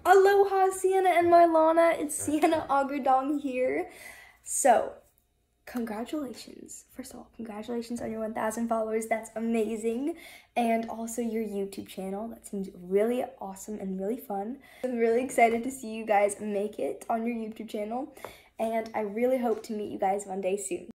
Aloha, Sienna and Marlana. It's Siena Agudong here. So, congratulations. First of all, congratulations on your 1,000 followers. That's amazing. And also your YouTube channel. That seems really awesome and really fun. I'm really excited to see you guys make it on your YouTube channel. And I really hope to meet you guys one day soon.